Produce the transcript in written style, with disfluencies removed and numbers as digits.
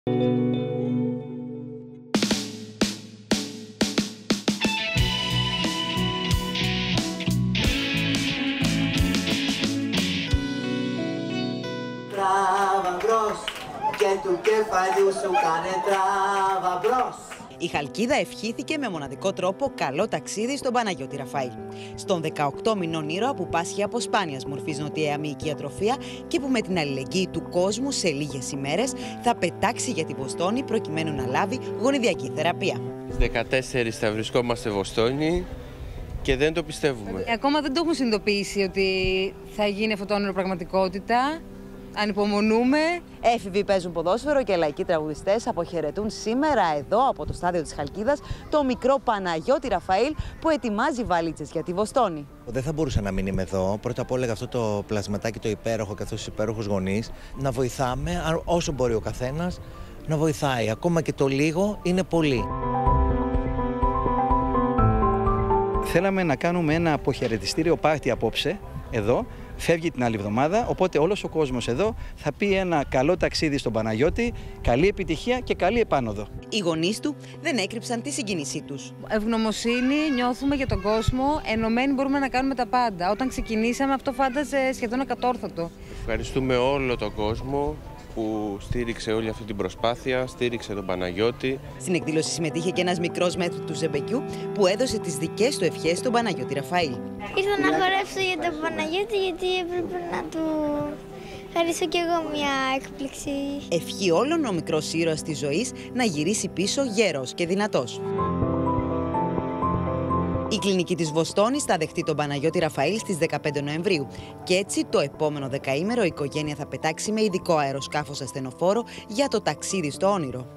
Τράβα μπρος και του κεφαλιού σου κάνε τράβα μπρος. Η Χαλκίδα ευχήθηκε με μοναδικό τρόπο καλό ταξίδι στον Παναγιώτη Ραφαήλ. Στον 18 μηνών ήρωα που πάσχει από σπάνιας μορφής νοτιαία μυϊκή ατροφία και που με την αλληλεγγύη του κόσμου σε λίγες ημέρες θα πετάξει για τη Βοστόνη προκειμένου να λάβει γονιδιακή θεραπεία. Στις 14 θα βρισκόμαστε Βοστόνη και δεν το πιστεύουμε. Ακόμα δεν το έχουν συνειδητοποιήσει ότι θα γίνει αυτό το όνειρο πραγματικότητα. Ανυπομονούμε. Έφηβοι παίζουν ποδόσφαιρο και λαϊκοί τραγουδιστές αποχαιρετούν σήμερα εδώ από το στάδιο της Χαλκίδας το μικρό Παναγιώτη Ραφαήλ που ετοιμάζει βαλίτσες για τη Βοστόνη. Δεν θα μπορούσα να μην είμαι εδώ. Πρώτα απ' όλα για αυτό το πλασματάκι το υπέροχο και αυτούς τους υπέροχους γονείς. Να βοηθάμε όσο μπορεί ο καθένας να βοηθάει. Ακόμα και το λίγο είναι πολύ. Θέλαμε να κάνουμε ένα αποχαιρετιστήριο πάρτι απόψε εδώ. Φεύγει την άλλη εβδομάδα, οπότε όλος ο κόσμος εδώ θα πει ένα καλό ταξίδι στον Παναγιώτη, καλή επιτυχία και καλή επάνωδο. Οι γονείς του δεν έκρυψαν τη συγκίνησή τους. Ευγνωμοσύνη νιώθουμε για τον κόσμο, ενωμένοι μπορούμε να κάνουμε τα πάντα. Όταν ξεκινήσαμε αυτό φάνταζε σχεδόν ακατόρθωτο. Ευχαριστούμε όλο τον κόσμο που στήριξε όλη αυτή την προσπάθεια, στήριξε τον Παναγιώτη. Στην εκδήλωση συμμετείχε και ένας μικρός μέτρου του Ζεμπεκιού που έδωσε τις δικές του ευχές στον Παναγιώτη Ραφαήλ. Ήρθα να χορέψω για τον Παναγιώτη γιατί έπρεπε να του χαρίσω κι εγώ μια έκπληξη. Ευχή όλων ο μικρός ήρωας της ζωής να γυρίσει πίσω γέρος και δυνατός. Η κλινική της Βοστόνης θα δεχτεί τον Παναγιώτη Ραφαήλ στις 15 Νοεμβρίου. Και έτσι το επόμενο δεκαήμερο η οικογένεια θα πετάξει με ειδικό αεροσκάφος ασθενοφόρο για το ταξίδι στο όνειρο.